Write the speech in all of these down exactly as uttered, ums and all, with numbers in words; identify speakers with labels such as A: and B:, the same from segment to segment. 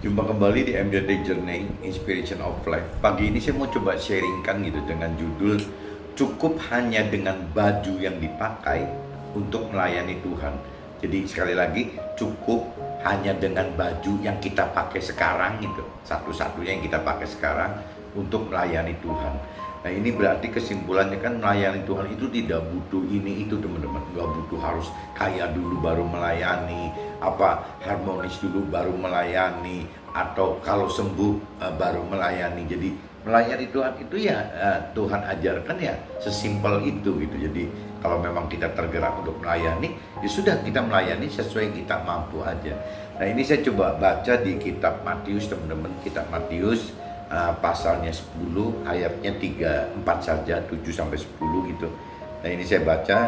A: Jumpa kembali di M D T Journey Inspiration of Life. Pagi ini saya mau coba sharingkan gitu dengan judul cukup hanya dengan baju yang dipakai untuk melayani Tuhan. Jadi sekali lagi, cukup hanya dengan baju yang kita pakai sekarang gitu, satu-satunya yang kita pakai sekarang untuk melayani Tuhan. Nah ini berarti kesimpulannya kan melayani Tuhan itu tidak butuh ini itu teman-teman. Gak butuh harus kaya dulu baru melayani, apa harmonis dulu baru melayani, atau kalau sembuh uh, baru melayani. Jadi melayani Tuhan itu ya uh, Tuhan ajarkan ya sesimpel itu gitu. Jadi kalau memang kita tergerak untuk melayani, ya sudah kita melayani sesuai kita mampu aja. Nah ini saya coba baca di kitab Matius teman-teman, kitab Matius uh, pasalnya sepuluh ayatnya tiga empat saja, tujuh sampai sepuluh gitu. Nah ini saya baca,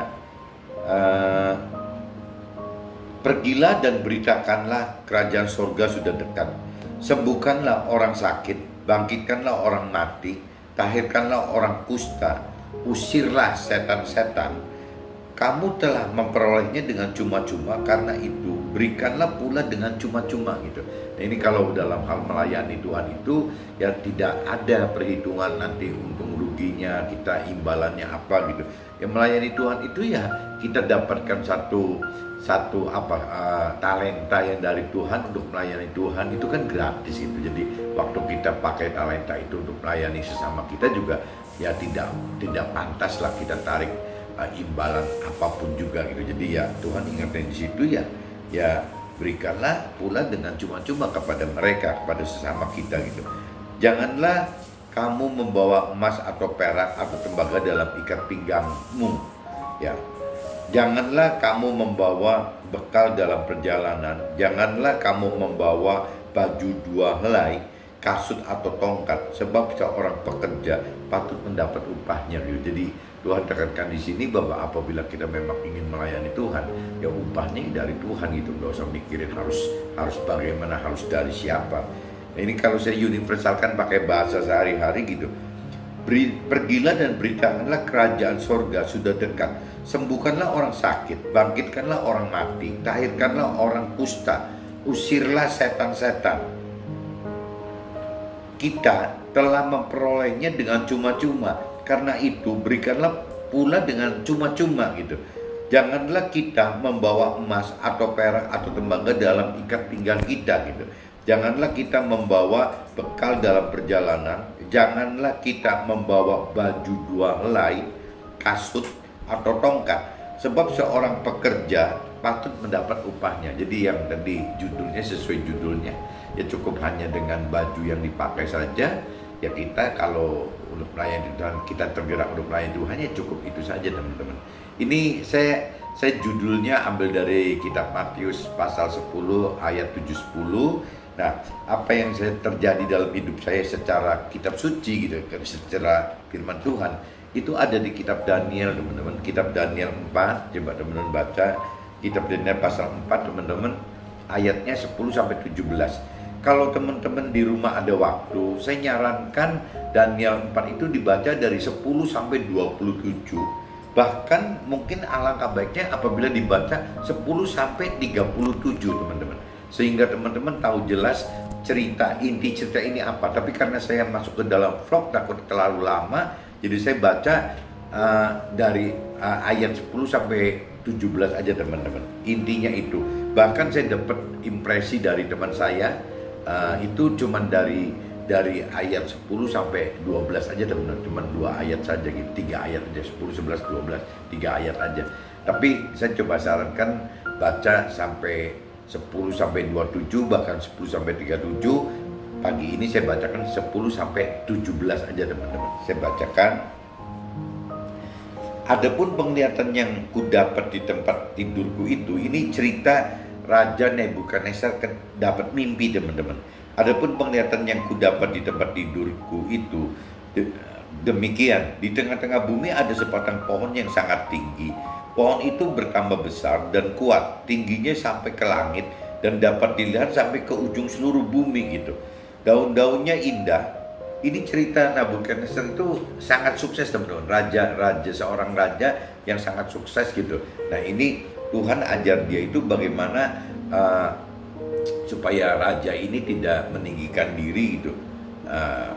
A: uh, pergilah dan beritakanlah kerajaan sorga sudah dekat. Sembuhkanlah orang sakit, bangkitkanlah orang mati, tahirkanlah orang kusta, usirlah setan-setan. Kamu telah memperolehnya dengan cuma-cuma, karena itu berikanlah pula dengan cuma-cuma gitu. Nah ini kalau dalam hal melayani Tuhan itu ya tidak ada perhitungan nanti untung ruginya, kita imbalannya apa gitu. Ya melayani Tuhan itu ya kita dapatkan satu satu apa uh, talenta yang dari Tuhan untuk melayani Tuhan itu kan gratis itu. Jadi waktu kita pakai talenta itu untuk melayani sesama kita juga ya tidak tidak pantas lah kita tarik uh, imbalan apapun juga gitu. Jadi ya Tuhan ingatkan di situ ya ya berikanlah pula dengan cuma-cuma kepada mereka, kepada sesama kita gitu. Janganlah kamu membawa emas atau perak atau tembaga dalam ikat pinggangmu ya. Janganlah kamu membawa bekal dalam perjalanan. Janganlah kamu membawa baju dua helai, kasut atau tongkat, sebab seorang pekerja patut mendapat upahnya. Jadi Tuhan tekankan di sini bahwa apabila kita memang ingin melayani Tuhan, ya upahnya dari Tuhan gitu. Nggak usah mikirin harus harus bagaimana, harus dari siapa. Nah, ini kalau saya universalkan pakai bahasa sehari-hari gitu. Pergilah dan beritakanlah kerajaan sorga sudah dekat. Sembuhkanlah orang sakit, bangkitkanlah orang mati, tahirkanlah orang kusta, usirlah setan-setan. Kita telah memperolehnya dengan cuma-cuma, karena itu berikanlah pula dengan cuma-cuma gitu. Janganlah kita membawa emas atau perak atau tembaga dalam ikat pinggang kita gitu. Janganlah kita membawa bekal dalam perjalanan. Janganlah kita membawa baju dua helai, kasut atau tongkat, sebab seorang pekerja patut mendapat upahnya. Jadi yang tadi judulnya sesuai judulnya, ya cukup hanya dengan baju yang dipakai saja. Ya kita kalau untuk melayani Tuhan, kita tergerak untuk melayani Tuhan, ya cukup itu saja teman-teman. Ini saya saya judulnya ambil dari kitab Matius pasal sepuluh ayat tujuh sepuluh. Nah, apa yang saya terjadi dalam hidup saya secara kitab suci gitu, secara firman Tuhan, itu ada di kitab Daniel teman-teman. Kitab Daniel empat, coba teman-teman baca kitab Daniel pasal empat teman-teman, ayatnya sepuluh sampai tujuh belas. Kalau teman-teman di rumah ada waktu, saya nyarankan Daniel empat itu dibaca dari sepuluh sampai dua puluh tujuh. Bahkan mungkin alangkah baiknya apabila dibaca sepuluh sampai tiga puluh tujuh teman-teman, sehingga teman-teman tahu jelas cerita, inti cerita ini apa. Tapi karena saya masuk ke dalam vlog takut terlalu lama, jadi saya baca uh, dari uh, ayat sepuluh sampai tujuh belas aja teman-teman. Intinya itu. Bahkan saya dapat impresi dari teman saya, uh, itu cuman dari dari ayat sepuluh sampai dua belas aja teman-teman. Cuman dua ayat saja gitu, tiga ayat aja, sepuluh, sebelas, dua belas, tiga ayat aja. Tapi saya coba sarankan baca sampai sepuluh sampai dua puluh tujuh, bahkan sepuluh sampai tiga puluh tujuh. Pagi ini saya bacakan sepuluh sampai tujuh belas aja teman-teman. Saya bacakan. Adapun penglihatan yang kudapat di tempat tidurku itu, ini cerita Raja Nebukadnezar dapat mimpi teman-teman. Adapun penglihatan yang kudapat di tempat tidurku itu demikian, di tengah-tengah bumi ada sebatang pohon yang sangat tinggi. Pohon itu bertambah besar dan kuat, tingginya sampai ke langit dan dapat dilihat sampai ke ujung seluruh bumi gitu. Daun-daunnya indah. Ini cerita Nebukadnezar itu sangat sukses teman-teman. Raja, raja seorang raja yang sangat sukses gitu. Nah ini Tuhan ajar dia itu bagaimana uh, supaya raja ini tidak meninggikan diri gitu. Uh,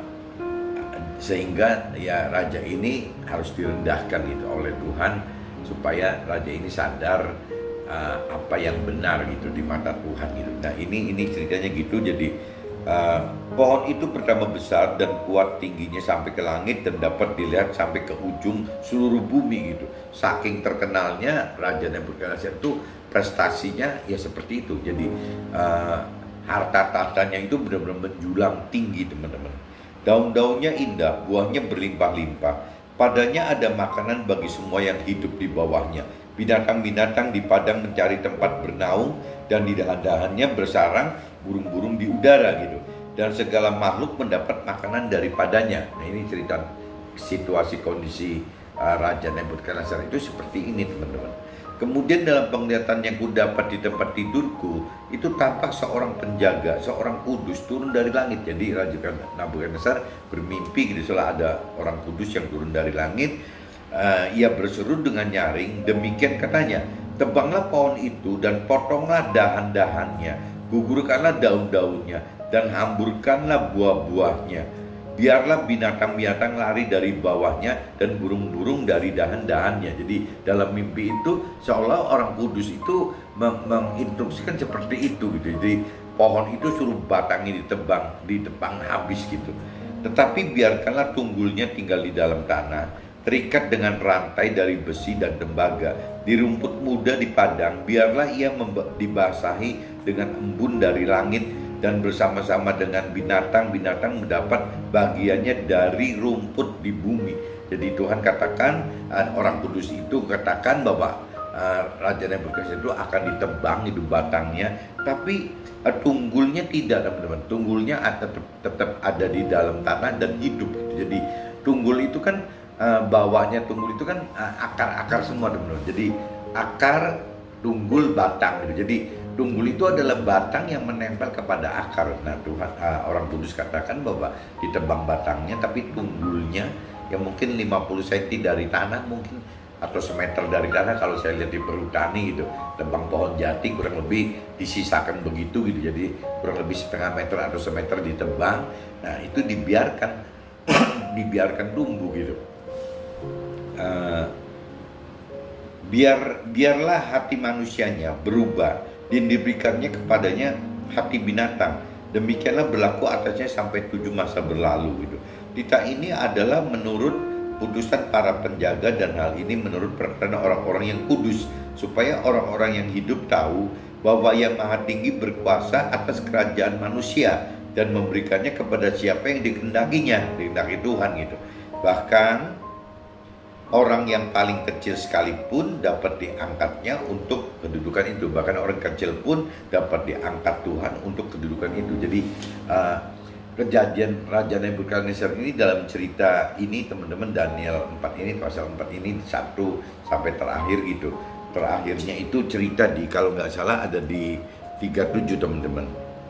A: sehingga ya raja ini harus direndahkan gitu oleh Tuhan supaya raja ini sadar uh, apa yang benar gitu di mata Tuhan gitu. Nah ini ini ceritanya gitu. Jadi uh, pohon itu pertama besar dan kuat, tingginya sampai ke langit dan dapat dilihat sampai ke ujung seluruh bumi gitu. Saking terkenalnya Raja Nebukadnezar itu, prestasinya ya seperti itu. Jadi uh, harta tahtanya itu benar-benar menjulang tinggi, teman-teman. Daun-daunnya indah, buahnya berlimpah-limpah. Padanya ada makanan bagi semua yang hidup di bawahnya. Binatang-binatang di padang mencari tempat bernaung, dan di dahan-dahannya bersarang burung-burung di udara gitu. Dan segala makhluk mendapat makanan daripadanya. Nah ini cerita situasi kondisi uh, Raja Nebukadnezar itu seperti ini, teman-teman. Kemudian dalam penglihatan yang kudapat di tempat tidurku, itu tampak seorang penjaga, seorang kudus turun dari langit. Jadi Raja Nebukadnezar bermimpi gitu, setelah ada orang kudus yang turun dari langit. uh, Ia berseru dengan nyaring, demikian katanya, tebanglah pohon itu dan potonglah dahan-dahannya, gugurkanlah daun-daunnya, dan hamburkanlah buah-buahnya. Biarlah binatang-binatang lari dari bawahnya dan burung-burung dari dahan-dahannya. Jadi dalam mimpi itu seolah orang kudus itu meng menginstruksikan seperti itu gitu. Jadi pohon itu suruh batangnya ditebang, ditebang habis gitu. Tetapi biarkanlah tunggulnya tinggal di dalam tanah, terikat dengan rantai dari besi dan tembaga. Di rumput muda di padang, biarlah ia dibasahi dengan embun dari langit, dan bersama-sama dengan binatang-binatang mendapat bagiannya dari rumput di bumi. Jadi Tuhan katakan, orang kudus itu katakan bahwa uh, Raja Nebukadnezar itu akan ditebang itu batangnya, tapi uh, tunggulnya tidak, teman-teman. Tunggulnya tetap, tetap ada di dalam tanah dan hidup. Jadi tunggul itu kan uh, bawahnya tunggul itu kan akar-akar uh, semua, teman-teman. Jadi akar, tunggul, batang gitu. Jadi tunggul itu adalah batang yang menempel kepada akar. Nah Tuhan, uh, orang kudus katakan bahwa ditebang batangnya, tapi tunggulnya yang mungkin lima puluh sentimeter dari tanah mungkin, atau semeter dari tanah kalau saya lihat di perhutani gitu. Tebang pohon jati kurang lebih disisakan begitu gitu. Jadi kurang lebih setengah meter atau semeter ditebang. Nah itu dibiarkan dibiarkan tumbuh gitu. Uh, biar biarlah hati manusianya berubah dan diberikannya kepadanya hati binatang. Demikianlah berlaku atasnya sampai tujuh masa berlalu gitu. Titah ini adalah menurut putusan para penjaga, dan hal ini menurut perkataan orang-orang yang kudus, supaya orang-orang yang hidup tahu bahwa Yang Maha Tinggi berkuasa atas kerajaan manusia dan memberikannya kepada siapa yang dikehendakinya, dikehendaki Tuhan gitu. Bahkan orang yang paling kecil sekalipun dapat diangkatnya untuk kedudukan itu. Bahkan orang kecil pun dapat diangkat Tuhan untuk kedudukan itu. Jadi uh, kejadian Raja Nebukadnezar ini dalam cerita ini, teman-teman, Daniel empat ini, pasal empat ini satu sampai terakhir gitu. Terakhirnya itu cerita di, kalau nggak salah ada di tiga puluh tujuh, teman-teman.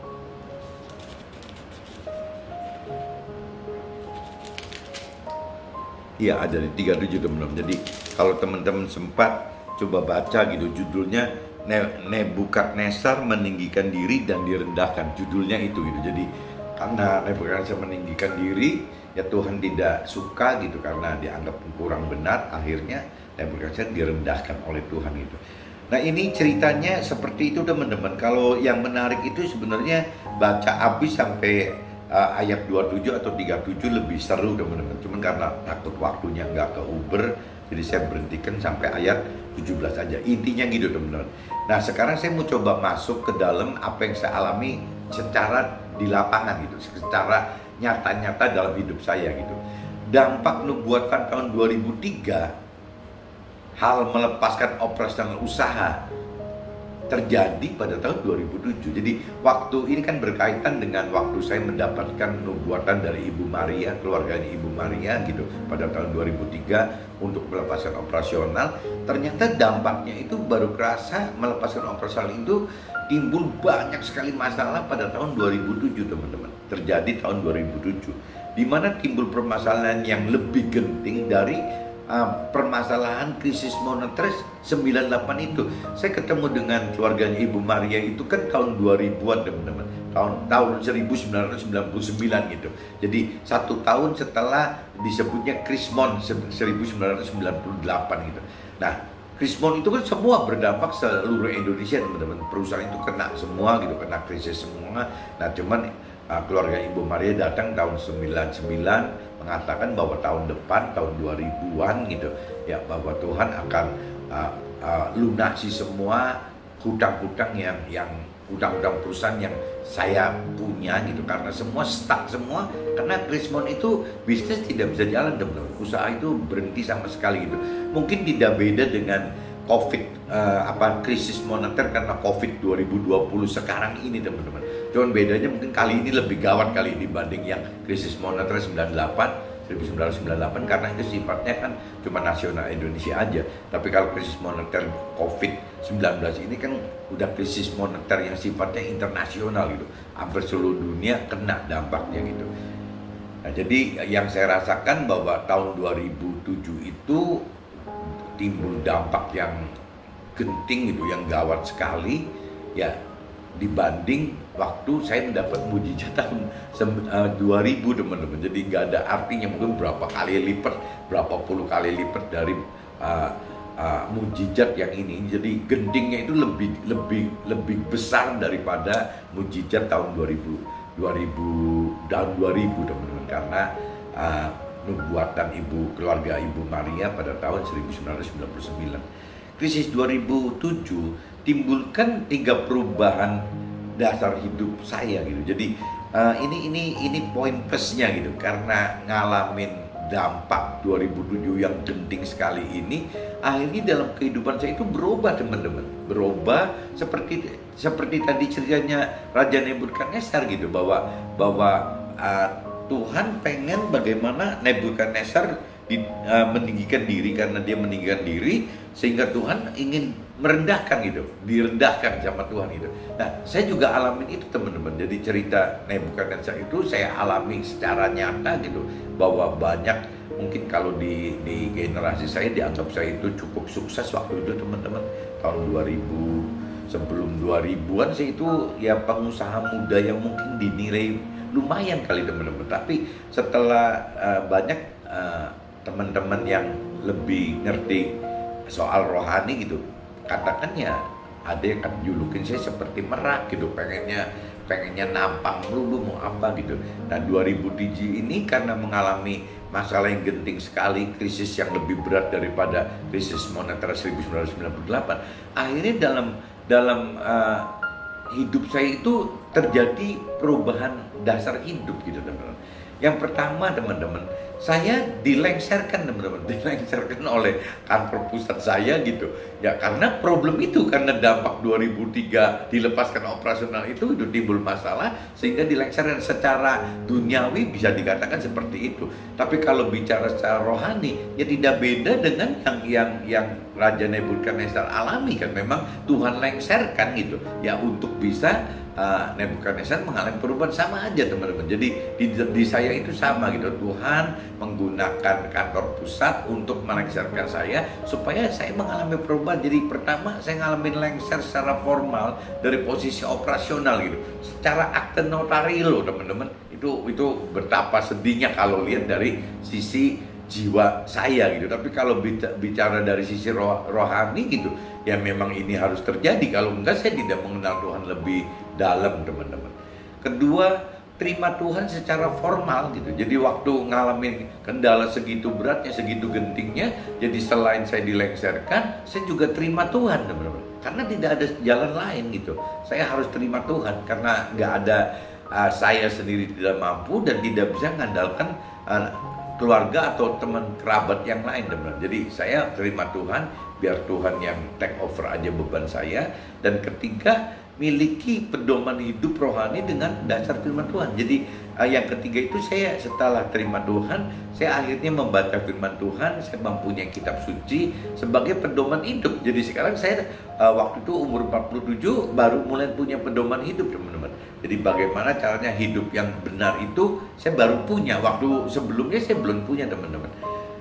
A: Iya, ada di tiga puluh tujuh, teman-teman. Jadi kalau teman-teman sempat coba baca gitu, judulnya Nebukadnezar meninggikan diri dan direndahkan. Judulnya itu gitu. Jadi karena Nebukadnezar meninggikan diri, ya Tuhan tidak suka gitu karena dianggap kurang benar. Akhirnya Nebukadnezar direndahkan oleh Tuhan gitu. Nah ini ceritanya seperti itu, teman-teman. Kalau yang menarik itu sebenarnya baca habis sampai Uh, ayat dua puluh tujuh atau tiga puluh tujuh lebih seru, teman-teman. Cuman karena takut waktunya nggak ke Uber, jadi saya berhentikan sampai ayat tujuh belas aja. Intinya gitu, teman-teman. Nah sekarang saya mau coba masuk ke dalam apa yang saya alami secara di lapangan gitu, secara nyata-nyata dalam hidup saya gitu. Dampak nubuatan tahun dua ribu tiga, hal melepaskan operasional usaha terjadi pada tahun dua ribu tujuh. Jadi waktu ini kan berkaitan dengan waktu saya mendapatkan nubuatan dari Ibu Maria, keluarganya Ibu Maria gitu, pada tahun dua ribu tiga untuk melepaskan operasional. Ternyata dampaknya itu baru kerasa melepaskan operasional itu timbul banyak sekali masalah pada tahun dua ribu tujuh, teman-teman. Terjadi tahun dua ribu tujuh, di mana timbul permasalahan yang lebih genting dari uh, permasalahan krisis moneter sembilan puluh delapan itu. Saya ketemu dengan keluarganya Ibu Maria itu kan tahun dua ribuan teman-teman, tahun tahun seribu sembilan ratus sembilan puluh sembilan gitu. Jadi satu tahun setelah disebutnya Krismon seribu sembilan ratus sembilan puluh delapan gitu. Nah, Krismon itu kan semua berdampak seluruh Indonesia teman-teman. Perusahaan itu kena semua gitu, kena krisis semua. Nah, cuman uh, keluarga Ibu Maria datang tahun sembilan puluh sembilan mengatakan bahwa tahun depan tahun dua ribuan gitu ya, bahwa Tuhan akan uh, uh, lunasi semua hutang-hutang yang yang hutang-hutang perusahaan yang saya punya gitu, karena semua stuck semua karena Krismon itu bisnis tidak bisa jalan teman-teman, usaha itu berhenti sama sekali gitu. Mungkin tidak beda dengan COVID uh, apa krisis moneter karena COVID dua ribu dua puluh sekarang ini teman-teman. Cuman bedanya mungkin kali ini lebih gawat kali dibanding yang krisis moneter sembilan puluh delapan seribu sembilan ratus sembilan puluh delapan karena itu sifatnya kan cuma nasional Indonesia aja. Tapi kalau krisis moneter COVID sembilan belas ini kan udah krisis moneter yang sifatnya internasional gitu. Hampir seluruh dunia kena dampaknya gitu. Nah, jadi yang saya rasakan bahwa tahun dua ribu tujuh itu timbul dampak yang genting gitu, yang gawat sekali ya, dibanding waktu saya mendapat mujizat tahun dua ribu teman-teman. Jadi nggak ada artinya, mungkin berapa kali lipat, berapa puluh kali lipat dari uh, uh, mujizat yang ini. Jadi gentingnya itu lebih lebih lebih besar daripada mujizat tahun dua ribu tahun dua ribu teman-teman, karena uh, nubuatan ibu keluarga Ibu Maria pada tahun seribu sembilan ratus sembilan puluh sembilan. Krisis dua ribu tujuh timbulkan tiga perubahan dasar hidup saya gitu. Jadi uh, ini ini ini poin plusnya gitu, karena ngalamin dampak dua ribu tujuh yang genting sekali ini, akhirnya dalam kehidupan saya itu berubah teman-teman, berubah seperti seperti tadi ceritanya Raja Nebukadnezar gitu, bahwa bahwa uh, Tuhan pengen bagaimana Nebukadnezar di, uh, meninggikan diri, karena dia meninggikan diri sehingga Tuhan ingin merendahkan gitu, direndahkan sama Tuhan gitu. Nah, saya juga alamin itu teman-teman. Jadi cerita Nebukadnezar itu saya alami secara nyata gitu, bahwa banyak mungkin kalau di di generasi saya dianggap saya itu cukup sukses waktu itu teman-teman. Tahun dua ribu, sebelum dua ribuan saya itu ya pengusaha muda yang mungkin dinilai lumayan kali teman-teman. Tapi setelah uh, banyak uh, teman-teman yang lebih ngerti soal rohani gitu, katakan ya ada yang kan julukin saya seperti merak gitu, pengennya pengennya nampang melulu mau apa gitu. Nah, dua ribu tujuh ini karena mengalami masalah yang genting sekali, krisis yang lebih berat daripada krisis moneter seribu sembilan ratus sembilan puluh delapan, akhirnya dalam dalam uh, hidup saya itu terjadi perubahan dasar hidup gitu teman-teman. Yang pertama teman-teman, saya dilengserkan teman-teman, dilengserkan oleh kantor pusat saya gitu. Ya karena problem itu, karena dampak dua ribu tiga dilepaskan operasional itu, itu timbul masalah sehingga dilengserkan. Secara duniawi bisa dikatakan seperti itu. Tapi kalau bicara secara rohani, ya tidak beda dengan yang yang yang Raja Nebukadnezar alami kan. Memang Tuhan lengserkan gitu ya untuk bisa Uh, Nebukadnezar mengalami perubahan, sama aja teman-teman. Jadi di, di saya itu sama gitu, Tuhan menggunakan kantor pusat untuk melengserkan saya supaya saya mengalami perubahan. Jadi pertama saya ngalamin lengser secara formal dari posisi operasional gitu, secara akte notario teman-teman. Itu itu betapa sedihnya kalau lihat dari sisi jiwa saya gitu. Tapi kalau bicara dari sisi roh, rohani gitu, ya memang ini harus terjadi. Kalau enggak saya tidak mengenal Tuhan lebih dalam teman-teman. Kedua, terima Tuhan secara formal gitu. Jadi waktu ngalamin kendala segitu beratnya, segitu gentingnya, jadi selain saya dilengserkan, saya juga terima Tuhan teman-teman. Karena tidak ada jalan lain gitu. Saya harus terima Tuhan karena nggak ada uh, saya sendiri tidak mampu dan tidak bisa mengandalkan uh, keluarga atau teman kerabat yang lain teman-teman. Jadi saya terima Tuhan, biar Tuhan yang take over aja beban saya. Dan ketiga, miliki pedoman hidup rohani dengan dasar firman Tuhan. Jadi uh, yang ketiga itu saya setelah terima Tuhan, saya akhirnya membaca firman Tuhan, saya mempunyai kitab suci sebagai pedoman hidup. Jadi sekarang saya uh, waktu itu umur empat puluh tujuh baru mulai punya pedoman hidup teman-teman. Jadi bagaimana caranya hidup yang benar itu saya baru punya, waktu sebelumnya saya belum punya teman-teman.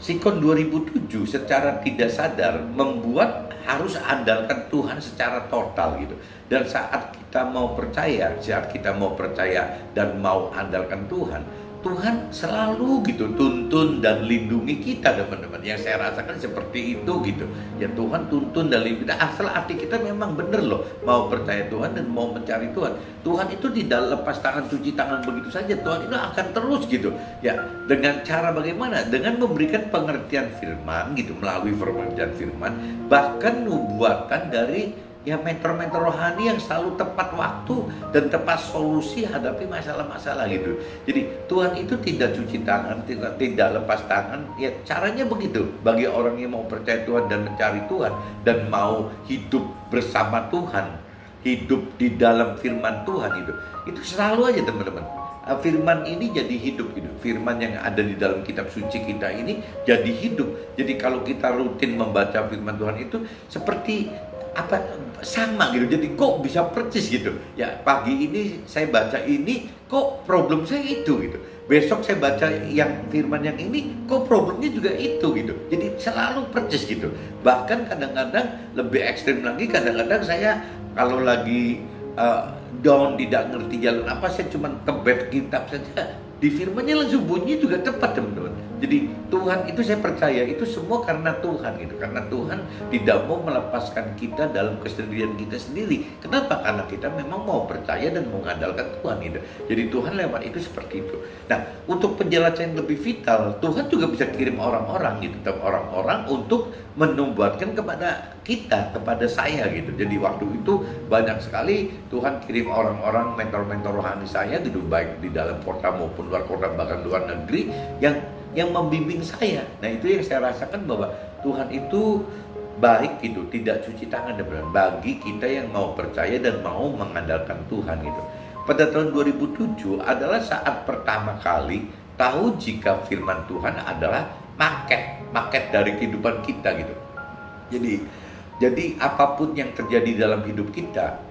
A: Sikon dua ribu tujuh secara tidak sadar membuat harus andalkan Tuhan secara total gitu. Dan saat kita mau percaya, saat kita mau percaya dan mau andalkan Tuhan, Tuhan selalu gitu tuntun dan lindungi kita, teman-teman. Yang saya rasakan seperti itu gitu. Ya Tuhan tuntun dan lindungi kita asal hati kita memang benar loh mau percaya Tuhan dan mau mencari Tuhan. Tuhan itu tidak lepas tangan, cuci tangan begitu saja. Tuhan itu akan terus gitu. Ya, dengan cara bagaimana? Dengan memberikan pengertian firman gitu, melalui pengertian firman, bahkan nubuatan dari ya mentor-mentor rohani yang selalu tepat waktu dan tepat solusi hadapi masalah-masalah gitu. Jadi Tuhan itu tidak cuci tangan, tidak, tidak lepas tangan. Ya caranya begitu. Bagi orang yang mau percaya Tuhan dan mencari Tuhan dan mau hidup bersama Tuhan, hidup di dalam firman Tuhan itu, itu selalu aja teman-teman. Firman ini jadi hidup gitu. Firman yang ada di dalam kitab suci kita ini jadi hidup. Jadi kalau kita rutin membaca firman Tuhan itu seperti apa sama gitu. Jadi kok bisa persis gitu. Ya pagi ini saya baca ini, kok problem saya itu gitu. Besok saya baca yang firman yang ini, kok problemnya juga itu gitu. Jadi selalu persis gitu. Bahkan kadang-kadang lebih ekstrim lagi, kadang-kadang saya kalau lagi uh, down, tidak ngerti jalan apa, saya cuma kebet kitab saja, di firmannya langsung bunyi juga tepat teman-teman. Jadi Tuhan itu saya percaya itu semua karena Tuhan gitu. Karena Tuhan tidak mau melepaskan kita dalam kesendirian kita sendiri. Kenapa? Karena kita memang mau percaya dan mengandalkan Tuhan gitu. Jadi Tuhan lewat itu seperti itu. Nah, untuk penjelasan yang lebih vital, Tuhan juga bisa kirim orang-orang gitu, orang-orang untuk menubuatkan kepada kita, kepada saya gitu. Jadi waktu itu banyak sekali Tuhan kirim orang-orang, mentor-mentor rohani saya gitu, baik di dalam kota maupun luar kota, bahkan luar negeri, yang yang membimbing saya. Nah itu yang saya rasakan bahwa Tuhan itu baik gitu, tidak cuci tangan teman-teman, bagi kita yang mau percaya dan mau mengandalkan Tuhan gitu. Pada tahun dua ribu tujuh adalah saat pertama kali tahu jika firman Tuhan adalah maket, maket dari kehidupan kita gitu. Jadi jadi apapun yang terjadi dalam hidup kita,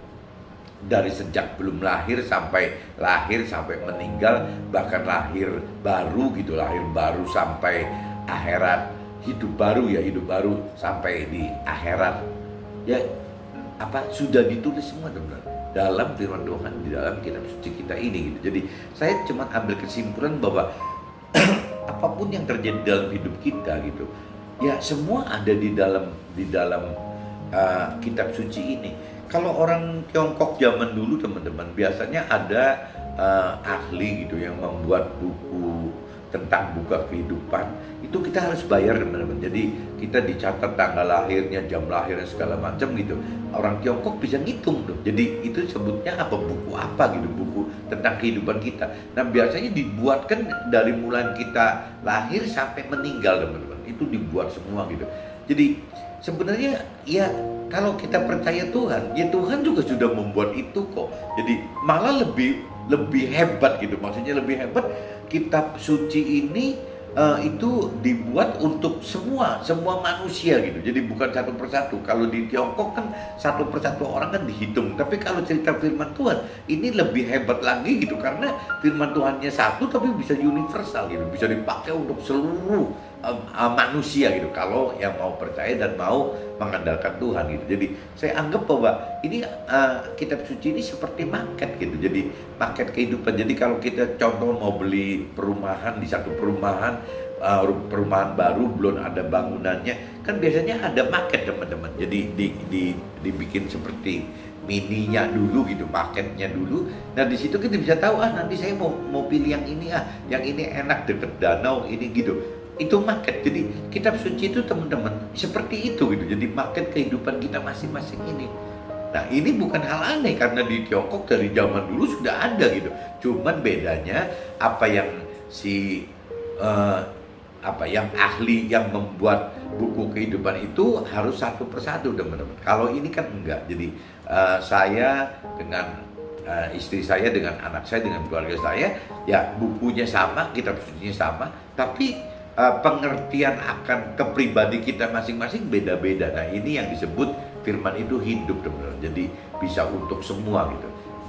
A: dari sejak belum lahir sampai lahir sampai meninggal, bahkan lahir baru gitu, lahir baru sampai akhirat, hidup baru ya, hidup baru sampai di akhirat. Ya apa sudah ditulis semua teman-teman dalam firman Tuhan di dalam kitab suci kita ini gitu. Jadi saya cuma ambil kesimpulan bahwa apapun yang terjadi dalam hidup kita gitu, ya semua ada di dalam di dalam uh, kitab suci ini. Kalau orang Tiongkok zaman dulu teman-teman, biasanya ada uh, ahli gitu yang membuat buku tentang buka kehidupan. Itu kita harus bayar teman-teman. Jadi kita dicatat tanggal lahirnya, jam lahirnya, segala macam gitu. Orang Tiongkok bisa ngitung tuh. Jadi itu sebutnya apa, buku apa gitu, buku tentang kehidupan kita. Nah biasanya dibuatkan dari mulai kita lahir sampai meninggal teman-teman. Itu dibuat semua gitu. Jadi sebenarnya ya kalau kita percaya Tuhan, ya Tuhan juga sudah membuat itu kok. Jadi malah lebih lebih hebat gitu. Maksudnya lebih hebat, kitab suci ini uh, itu dibuat untuk semua semua manusia gitu. Jadi bukan satu persatu. Kalau di Tiongkok kan satu persatu orang kan dihitung. Tapi kalau cerita firman Tuhan ini lebih hebat lagi gitu, karena firman Tuhannya satu tapi bisa universal gitu, bisa dipakai untuk seluruh uh, uh, manusia gitu. Kalau yang mau percaya dan mau mengandalkan Tuhan gitu. Jadi saya anggap bahwa ini uh, kitab suci ini seperti market gitu. Jadi market kehidupan. Jadi kalau kita contoh mau beli perumahan di satu perumahan, uh, perumahan baru belum ada bangunannya, kan biasanya ada market teman-teman. Jadi di, di, dibikin seperti mininya dulu gitu, marketnya dulu. Nah di situ kita bisa tahu, ah nanti saya mau mau pilih yang ini, ah yang ini enak deket danau ini gitu. Itu market. Jadi kitab suci itu teman-teman seperti itu gitu. Jadi market kehidupan kita masing-masing ini. Nah ini bukan hal aneh karena di Tiongkok dari zaman dulu sudah ada gitu. Cuman bedanya apa yang si uh, apa yang ahli yang membuat buku kehidupan itu harus satu persatu teman-teman. Kalau ini kan enggak. Jadi uh, saya dengan uh, istri saya, dengan anak saya, dengan keluarga saya, ya bukunya sama, kitab sucinya sama, tapi Uh, pengertian akan kepribadi kita masing-masing beda-beda. Nah ini yang disebut firman itu hidup teman-teman. Jadi bisa untuk semua gitu.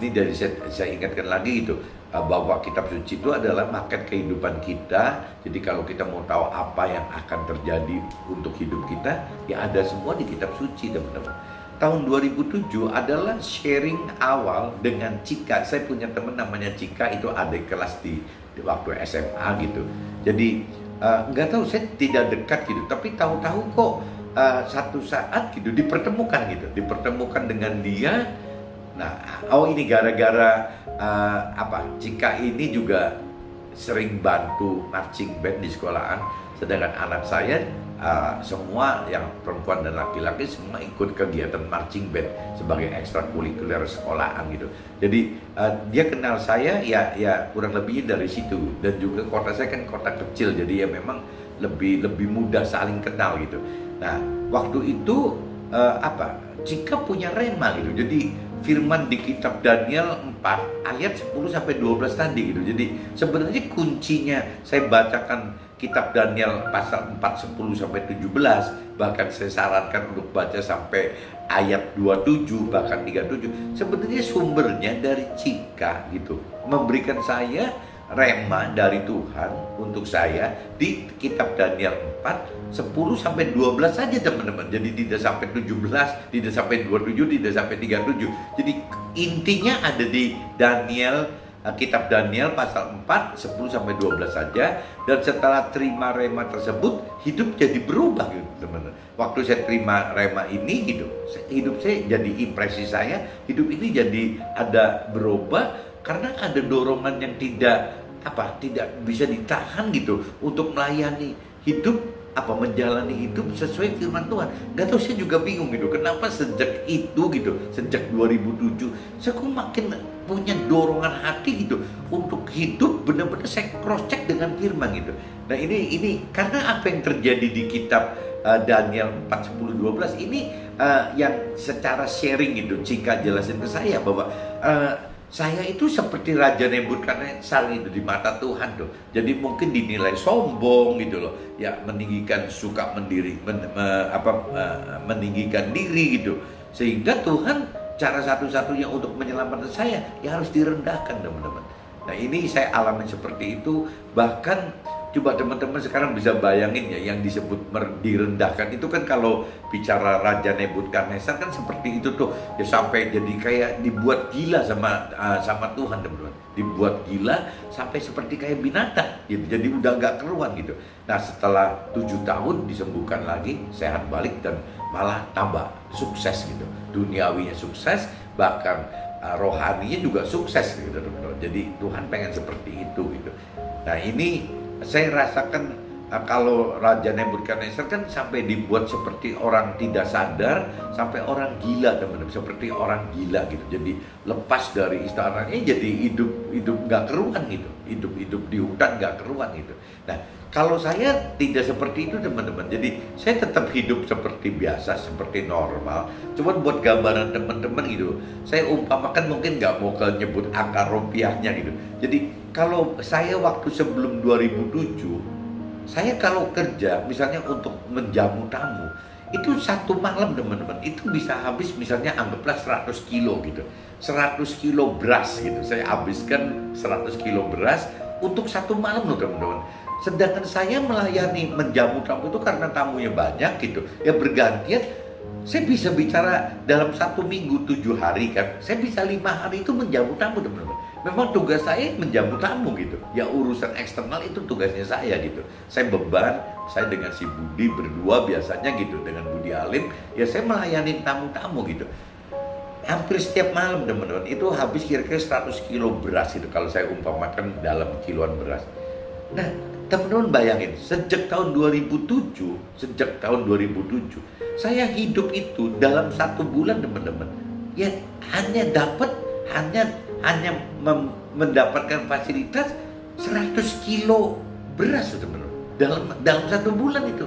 A: ini dari saya, saya ingatkan lagi itu, bahwa kitab suci itu adalah market kehidupan kita. Jadi kalau kita mau tahu apa yang akan terjadi untuk hidup kita, ya ada semua di kitab suci, teman-teman. Tahun dua ribu tujuh adalah sharing awal dengan Cika. Saya punya teman namanya Cika, itu adik kelas di, di waktu S M A gitu. Jadi uh, nggak tahu, saya tidak dekat gitu, tapi tahu-tahu kok uh, satu saat gitu dipertemukan gitu, dipertemukan dengan dia. Nah, oh ini gara-gara uh, apa? Cika ini juga sering bantu marching band di sekolahan, sedangkan anak saya uh, semua yang perempuan dan laki-laki semua ikut kegiatan marching band sebagai ekstrakurikuler sekolahan gitu. Jadi uh, dia kenal saya ya ya kurang lebihnya dari situ, dan juga kota saya kan kota kecil, jadi ya memang lebih lebih mudah saling kenal gitu. Nah, waktu itu uh, apa? Cika punya rema gitu. Jadi firman di kitab Daniel empat ayat sepuluh sampai dua belas tadi gitu. Jadi sebenarnya kuncinya saya bacakan kitab Daniel pasal empat, sepuluh sampai tujuh belas, bahkan saya sarankan untuk baca sampai ayat dua puluh tujuh bahkan tiga puluh tujuh. Sebenarnya sumbernya dari Cika gitu. Memberikan saya rema dari Tuhan untuk saya di kitab Daniel empat, sepuluh sampai dua belas saja, teman-teman. Jadi tidak sampai tujuh belas, tidak sampai dua puluh tujuh, tidak sampai tiga puluh tujuh. Jadi intinya ada di Daniel, kitab Daniel pasal empat, sepuluh sampai dua belas saja. Dan setelah terima rema tersebut, hidup jadi berubah gitu, teman-teman. Waktu saya terima rema ini gitu, hidup saya jadi, impresi saya, hidup ini jadi ada berubah karena ada dorongan yang tidak apa tidak bisa ditahan gitu untuk melayani hidup, apa menjalani hidup sesuai firman Tuhan. Gak tahu, saya juga bingung gitu, kenapa sejak itu gitu, sejak dua ribu tujuh saya kok makin punya dorongan hati gitu untuk hidup benar-benar saya cross check dengan firman gitu. Nah ini ini karena apa yang terjadi di kitab uh, Daniel empat, sepuluh, dua belas ini uh, yang secara sharing gitu Cika jelasin ke saya bahwa uh, saya itu seperti Raja Nebukadnezar itu di mata Tuhan tuh. Jadi mungkin dinilai sombong gitu loh. Ya meninggikan, suka mendiri, men, me, apa, uh, meninggikan diri gitu. Sehingga Tuhan cara satu-satunya untuk menyelamatkan saya ya harus direndahkan, teman-teman. Nah ini saya alami seperti itu. Bahkan coba teman-teman sekarang bisa bayangin ya, yang disebut direndahkan itu kan kalau bicara Raja Nebukadnezar kan seperti itu tuh ya, sampai jadi kayak dibuat gila sama uh, sama Tuhan, teman-teman. Dibuat gila sampai seperti kayak binatang gitu. Jadi udah nggak keruan gitu. Nah setelah tujuh tahun disembuhkan lagi, sehat balik, dan malah tambah sukses gitu. Duniawinya sukses, bahkan uh, rohaninya juga sukses gitu, teman-teman. Jadi Tuhan pengen seperti itu gitu. Nah ini saya rasakan uh, kalau Raja Nebukadnezar kan sampai dibuat seperti orang tidak sadar, sampai orang gila, teman-teman, seperti orang gila gitu. Jadi lepas dari istananya jadi hidup hidup nggak keruan gitu, hidup hidup di hutan nggak keruan gitu. Nah kalau saya tidak seperti itu, teman-teman. Jadi saya tetap hidup seperti biasa, seperti normal. Cuma buat gambaran teman-teman gitu, saya umpamakan, mungkin nggak mau ke nyebut angka rupiahnya gitu. Jadi kalau saya waktu sebelum dua ribu tujuh, saya kalau kerja misalnya untuk menjamu tamu, itu satu malam, teman-teman, itu bisa habis misalnya anggaplah seratus kilo gitu. seratus kilo beras gitu. Saya habiskan seratus kilo beras untuk satu malam loh, teman-teman. Sedangkan saya melayani menjamu tamu itu karena tamunya banyak gitu, ya bergantian. Saya bisa bicara dalam satu minggu tujuh hari kan, saya bisa lima hari itu menjamu tamu, teman-teman. Memang tugas saya menjamu tamu gitu. Ya urusan eksternal itu tugasnya saya gitu. Saya beban, saya dengan si Budi berdua biasanya gitu, dengan Budi Alim, ya saya melayani tamu-tamu gitu. Hampir setiap malam, teman-teman, itu habis kira-kira seratus kilo beras itu kalau saya umpamakan dalam kiloan beras. Nah, teman-teman bayangin, sejak tahun dua ribu tujuh, sejak tahun dua ribu tujuh, saya hidup itu dalam satu bulan, teman-teman, ya hanya dapat, hanya hanya mendapatkan fasilitas seratus kilo beras, teman-teman, dalam dalam satu bulan itu.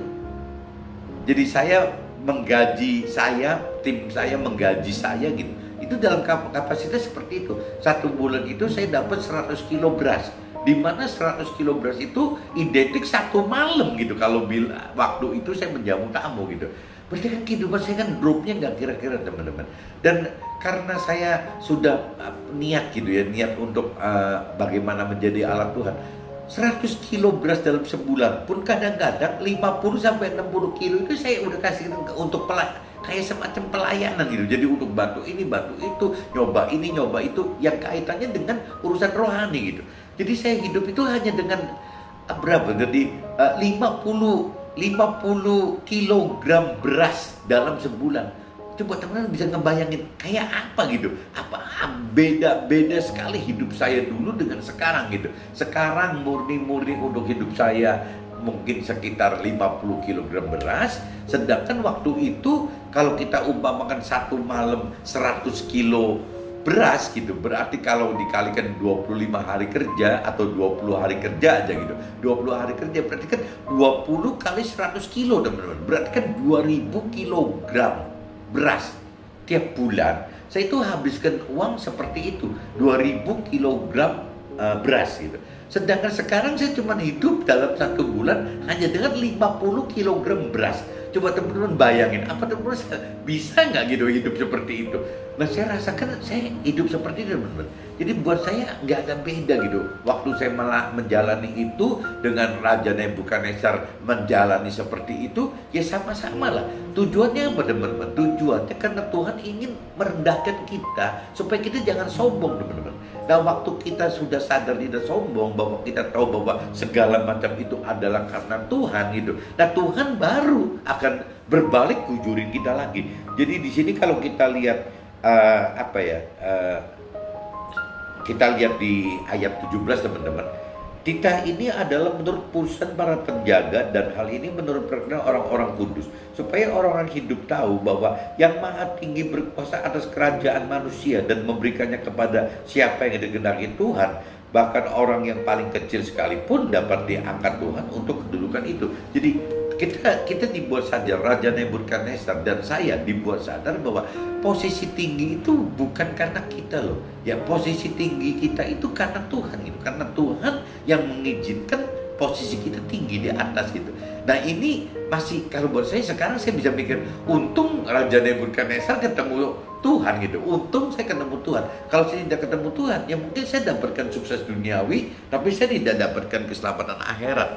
A: Jadi saya menggaji saya, tim saya menggaji saya gitu. Itu dalam kapasitas seperti itu. Satu bulan itu saya dapat seratus kilo beras. Di mana seratus kilo beras itu identik satu malam gitu. Kalau bila waktu itu saya menjamu tamu gitu. Berarti kan kehidupan saya kan dropnya nggak kira-kira teman-teman. Dan karena saya sudah uh, niat gitu ya, niat untuk uh, bagaimana menjadi alat Tuhan. seratus kilo beras dalam sebulan pun kadang-kadang lima puluh sampai enam puluh kilo itu saya udah kasih untuk pelay kayak semacam pelayanan gitu. Jadi untuk bantu ini, bantu itu, nyoba ini, nyoba itu yang kaitannya dengan urusan rohani gitu. Jadi saya hidup itu hanya dengan uh, berapa? Jadi uh, lima puluh kilogram beras dalam sebulan. Coba teman-teman bisa ngebayangin kayak apa gitu. Apa beda-beda sekali hidup saya dulu dengan sekarang gitu. Sekarang murni-murni untuk hidup saya mungkin sekitar lima puluh kilogram beras. Sedangkan waktu itu kalau kita umpamakan satu malam seratus kilo beras gitu. Berarti kalau dikalikan dua puluh lima hari kerja atau dua puluh hari kerja aja gitu. dua puluh hari kerja berarti kan dua puluh kali seratus kilo teman-teman. Berarti kan dua ribu kilogram beras tiap bulan. Saya itu habiskan uang seperti itu, dua ribu kilogram uh, beras gitu. Sedangkan sekarang saya cuma hidup dalam satu bulan hanya dengan lima puluh kilogram beras. Coba teman-teman bayangin, apa teman-teman bisa nggak gitu hidup seperti itu? Nah saya rasakan saya hidup seperti itu teman-teman. Jadi buat saya nggak ada beda gitu. Waktu saya malah menjalani itu dengan Raja Nebukadnezar menjalani seperti itu, ya sama-sama lah. Tujuannya apa teman-teman? Tujuannya karena Tuhan ingin merendahkan kita supaya kita jangan sombong teman-teman. Nah waktu kita sudah sadar tidak sombong, bahwa kita tahu bahwa segala macam itu adalah karena Tuhan gitu. Nah Tuhan baru akan berbalik kujurin kita lagi. Jadi di sini kalau kita lihat uh, apa ya, uh, kita lihat di ayat tujuh belas teman-teman. Titah ini adalah menurut putusan para penjaga dan hal ini menurut perkenan orang-orang kudus. Supaya orang-orang hidup tahu bahwa yang maha tinggi berkuasa atas kerajaan manusia dan memberikannya kepada siapa yang dikehendaki Tuhan. Bahkan orang yang paling kecil sekalipun dapat diangkat Tuhan untuk kedudukan itu. Jadi kita kita dibuat sadar, Raja Nebukadnezar dan saya dibuat sadar bahwa posisi tinggi itu bukan karena kita loh. Ya posisi tinggi kita itu karena Tuhan gitu. Karena Tuhan yang mengizinkan posisi kita tinggi di atas gitu. Nah ini masih kalau buat saya sekarang saya bisa mikir, untung Raja Nebukadnezar ketemu Tuhan gitu. Untung saya ketemu Tuhan. Kalau saya tidak ketemu Tuhan, ya mungkin saya dapatkan sukses duniawi, tapi saya tidak dapatkan keselamatan akhirat.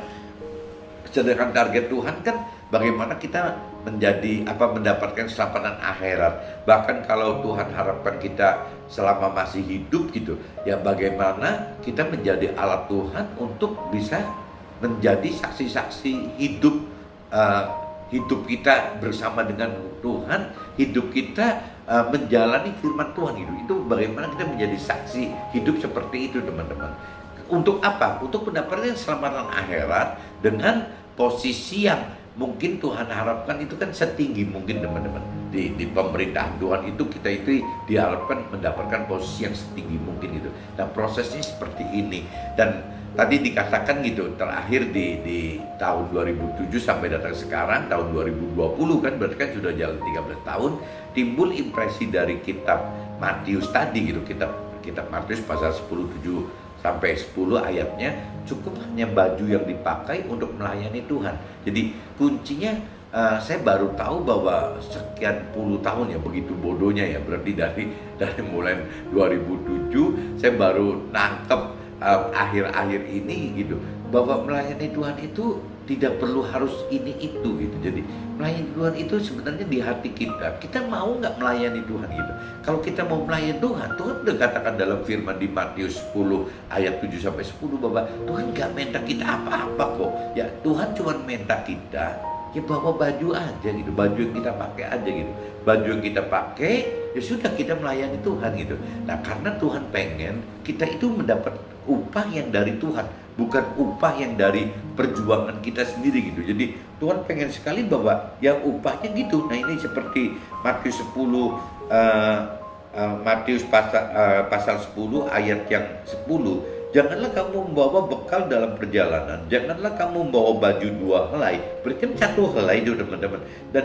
A: Sedangkan target Tuhan kan bagaimana kita menjadi apa mendapatkan keselamatan akhirat. Bahkan kalau Tuhan harapkan kita selama masih hidup gitu, ya bagaimana kita menjadi alat Tuhan untuk bisa menjadi saksi-saksi hidup uh, hidup kita bersama dengan Tuhan, hidup kita uh, menjalani firman Tuhan gitu. Itu bagaimana kita menjadi saksi hidup seperti itu teman-teman. Untuk apa? Untuk mendapatkan keselamatan akhirat dengan posisi yang mungkin Tuhan harapkan itu kan setinggi mungkin teman-teman. Di, di pemerintahan Tuhan itu kita itu diharapkan mendapatkan posisi yang setinggi mungkin gitu. Dan prosesnya seperti ini. Dan tadi dikatakan gitu, terakhir di, di tahun dua ribu tujuh sampai datang sekarang, tahun dua ribu dua puluh kan berarti kan sudah jalan tiga belas tahun, timbul impresi dari kitab Matius tadi gitu, kitab, kitab Matius pasal sepuluh tujuh sampai sepuluh ayatnya, cukup hanya baju yang dipakai untuk melayani Tuhan. Jadi kuncinya uh, saya baru tahu bahwa sekian puluh tahun ya, begitu bodohnya ya, berarti dari dari mulai dua ribu tujuh saya baru nangkep uh, akhir-akhir ini gitu, bahwa melayani Tuhan itu tidak perlu harus ini itu gitu. Jadi melayani Tuhan itu sebenarnya di hati kita. Kita mau nggak melayani Tuhan gitu. Kalau kita mau melayani Tuhan, Tuhan udah katakan dalam firman di Matius sepuluh ayat tujuh sampai sepuluh bahwa Tuhan nggak minta kita apa-apa kok. Ya Tuhan cuma minta kita ya bawa baju aja gitu, baju yang kita pakai aja gitu. Baju yang kita pakai ya sudah, kita melayani Tuhan gitu. Nah karena Tuhan pengen kita itu mendapat upah yang dari Tuhan, bukan upah yang dari perjuangan kita sendiri gitu. Jadi Tuhan pengen sekali bahwa yang upahnya gitu. Nah ini seperti Matius sepuluh uh, uh, Matius pasal, uh, pasal sepuluh ayat yang sepuluh. Janganlah kamu membawa bekal dalam perjalanan, janganlah kamu membawa baju dua helai. Berarti satu helai itu teman-teman. Dan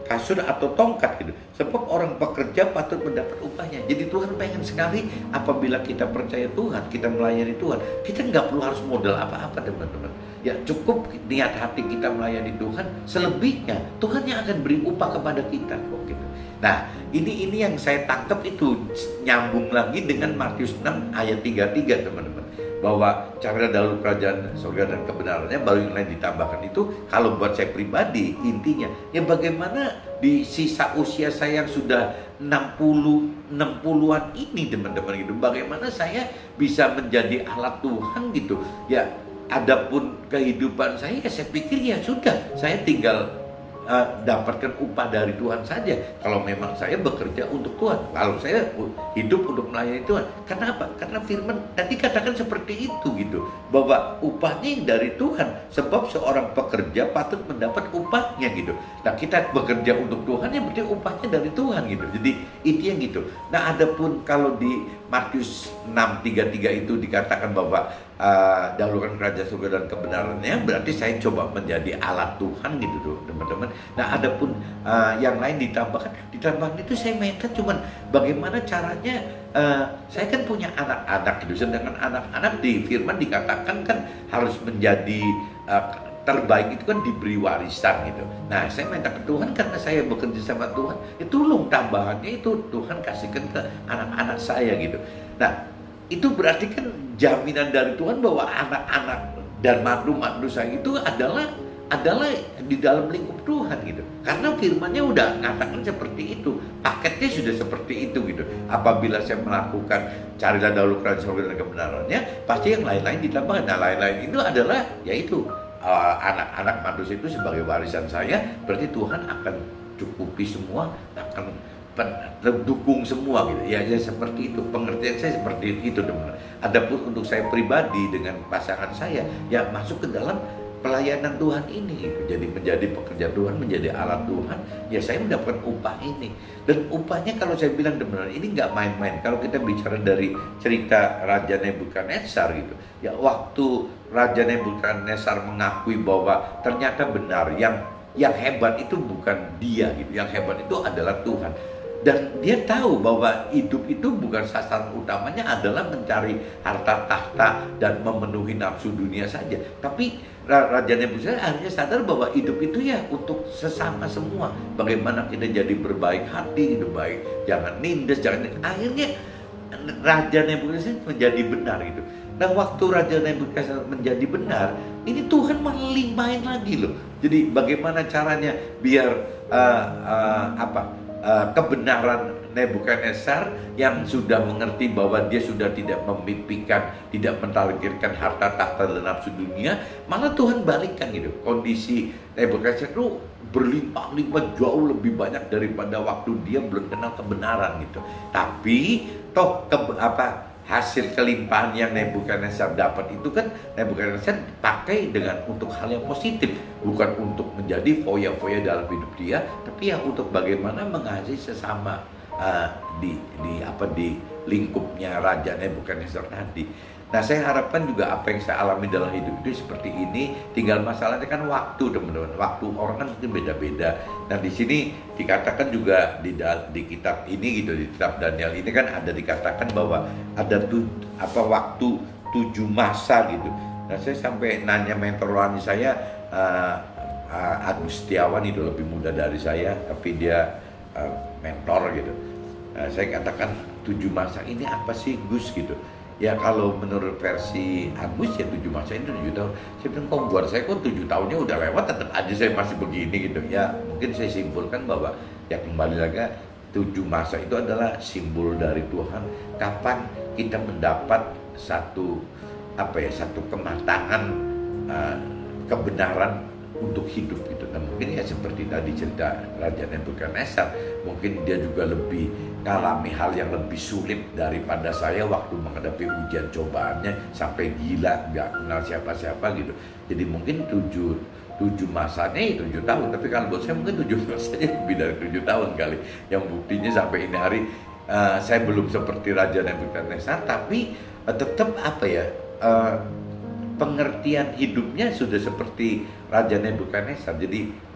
A: kasur atau tongkat gitu. Sebab orang pekerja patut mendapat upahnya. Jadi Tuhan pengen sekali apabila kita percaya Tuhan, kita melayani Tuhan, kita nggak perlu harus modal apa-apa teman-teman. Ya cukup niat hati kita melayani Tuhan, selebihnya Tuhan yang akan beri upah kepada kita kok gitu. Nah ini ini yang saya tangkap itu nyambung lagi dengan Matius enam ayat tiga puluh tiga teman-teman. Bahwa carilah dahulu kerajaan surga dan kebenarannya, baru yang lain ditambahkan. Itu kalau buat saya pribadi intinya ya bagaimana di sisa usia saya yang sudah enam puluh enam puluhan ini teman-teman gitu, bagaimana saya bisa menjadi alat Tuhan gitu ya. Adapun kehidupan saya ya saya pikir ya sudah, saya tinggal uh, dapatkan upah dari Tuhan saja. Kalau memang saya bekerja untuk Tuhan, kalau saya hidup untuk melayani Tuhan. Kenapa? Karena firman tadi katakan seperti itu gitu, bahwa upahnya yang dari Tuhan. Sebab seorang pekerja patut mendapat upahnya gitu. Nah kita bekerja untuk Tuhan ya berarti upahnya dari Tuhan gitu. Jadi itu yang gitu. Nah adapun kalau di Matius enam tiga puluh tiga itu dikatakan bahwa uh, dahulukan kerajaan surga dan kebenarannya, berarti saya coba menjadi alat Tuhan gitu tuh teman-teman. Nah adapun uh, yang lain ditambahkan, ditambahkan itu saya minta cuman bagaimana caranya. Uh, saya kan punya anak-anak gitu, sedangkan anak-anak di firman dikatakan kan harus menjadi uh, terbaik itu kan diberi warisan gitu. Nah saya minta ke Tuhan karena saya bekerja sama Tuhan, ya tolong tambahannya itu Tuhan kasihkan ke anak-anak saya gitu. Nah itu berarti kan jaminan dari Tuhan bahwa anak-anak dan makhluk-makhluk saya itu adalah adalah di dalam lingkup Tuhan gitu. Karena firman-Nya udah ngatakan seperti itu, paketnya sudah seperti itu gitu. Apabila saya melakukan carilah dahulu kerajaan surga dan kebenarannya, pasti yang lain-lain ditambahkan. Nah lain-lain itu adalah yaitu uh, anak-anak manusia itu sebagai warisan saya, berarti Tuhan akan cukupi semua, akan dukung semua gitu. Ya, ya seperti itu. Pengertian saya seperti itu teman-teman. Adapun untuk saya pribadi dengan pasangan saya, ya masuk ke dalam pelayanan Tuhan ini gitu. Jadi menjadi pekerja Tuhan, menjadi alat Tuhan, ya saya mendapatkan upah ini. Dan upahnya kalau saya bilang benar, ini nggak main-main. Kalau kita bicara dari cerita Raja Nebukadnezar gitu, ya waktu Raja Nebukadnezar mengakui bahwa ternyata benar yang yang hebat itu bukan dia gitu, yang hebat itu adalah Tuhan. Dan dia tahu bahwa hidup itu bukan sasaran utamanya adalah mencari harta tahta dan memenuhi nafsu dunia saja. Tapi Raja Nebukadnezar akhirnya sadar bahwa hidup itu ya untuk sesama semua. Bagaimana kita jadi berbaik hati, hidup baik, jangan nindas, jangan nindas. Akhirnya Raja Nebukadnezar menjadi benar gitu. Nah waktu Raja Nebukadnezar menjadi benar, ini Tuhan malah limpahin lagi loh. Jadi bagaimana caranya biar uh, uh, apa? Uh, kebenaran Nebukadnezar yang sudah mengerti bahwa dia sudah tidak memimpikan, tidak mentargetkan harta tahta dan nafsu dunia, malah Tuhan balikkan gitu. Kondisi Nebukadnezar itu berlimpah-limpah jauh lebih banyak daripada waktu dia belum kenal kebenaran gitu. Tapi toh ke, apa hasil kelimpahan yang Nebukadnezar dapat itu kan Nebukadnezar pakai dengan untuk hal yang positif, bukan untuk menjadi foya-foya dalam hidup dia, tapi ya untuk bagaimana mengasihi sesama uh, di di apa di lingkupnya Raja Nebukadnezar tadi. Nah saya harapkan juga apa yang saya alami dalam hidup itu seperti ini. Tinggal masalahnya kan waktu teman-teman. Waktu orang kan mungkin beda-beda. Nah di sini dikatakan juga di, di kitab ini gitu, di kitab Daniel ini kan ada dikatakan bahwa ada tu, apa waktu tujuh masa gitu. Nah saya sampai nanya mentor rohani saya, uh, uh, Agus Setiawan itu lebih muda dari saya, tapi dia uh, mentor gitu. Nah, saya katakan tujuh masa ini apa sih Gus gitu. Ya kalau menurut versi Agus ya tujuh masa itu tujuh tahun. Saya bilang kok buat saya kok tujuh tahunnya udah lewat tetap aja saya masih begini gitu. Ya mungkin saya simpulkan bahwa ya kembali lagi tujuh masa itu adalah simbol dari Tuhan. Kapan kita mendapat satu apa ya satu kematangan uh, kebenaran untuk hidup gitu. Nah mungkin ya seperti tadi cerita Raja Nebukadnezar, mungkin dia juga lebih mengalami hal yang lebih sulit daripada saya waktu menghadapi ujian cobaannya sampai gila nggak kenal siapa-siapa gitu. Jadi mungkin tujuh tujuh masanya itu tujuh tahun, tapi kalau buat saya mungkin tujuh masanya lebih dari tujuh tahun kali. Yang buktinya sampai ini hari uh, saya belum seperti Raja Nebukadnezar, tapi uh, tetap apa ya uh, pengertian hidupnya sudah seperti Raja Nebukadnezar. Jadi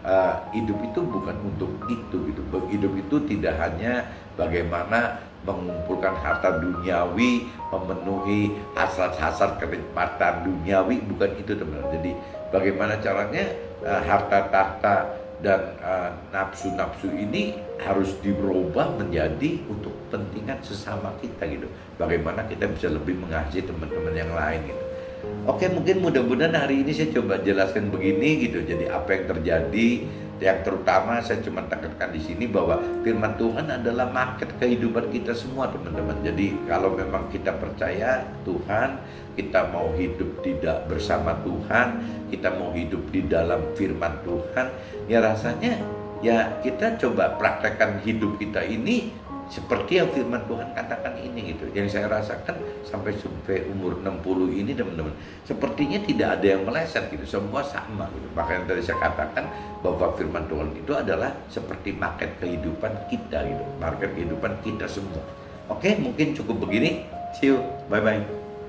A: uh, hidup itu bukan untuk itu gitu. Hidup itu tidak hanya bagaimana mengumpulkan harta duniawi, memenuhi hasrat-hasrat kenikmatan duniawi, bukan itu teman-teman. Jadi bagaimana caranya uh, harta tahta dan uh, nafsu-nafsu ini harus dirubah menjadi untuk kepentingan sesama kita gitu. Bagaimana kita bisa lebih mengasihi teman-teman yang lain gitu. Oke, mungkin mudah-mudahan hari ini saya coba jelaskan begini gitu. Jadi apa yang terjadi, yang terutama saya cuma tekankan di sini bahwa firman Tuhan adalah market kehidupan kita semua teman-teman. Jadi kalau memang kita percaya Tuhan, kita mau hidup tidak bersama Tuhan, kita mau hidup di dalam firman Tuhan, ya rasanya ya kita coba praktekkan hidup kita ini seperti yang firman Tuhan katakan ini gitu. Yang saya rasakan sampai sampai umur enam puluh ini teman-teman, sepertinya tidak ada yang meleset gitu, semua sama gitu. Makanya tadi saya katakan bahwa firman Tuhan itu adalah seperti market kehidupan kita gitu, market kehidupan kita semua. Oke, mungkin cukup begini. See you, bye bye.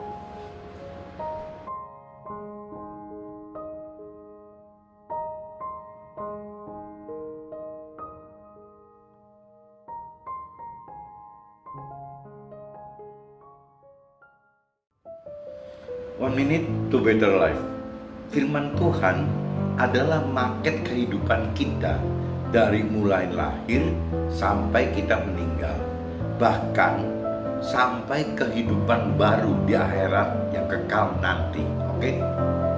A: One minute to better life. Firman Tuhan adalah market kehidupan kita dari mulai lahir sampai kita meninggal. Bahkan sampai kehidupan baru di akhirat yang kekal nanti. Oke?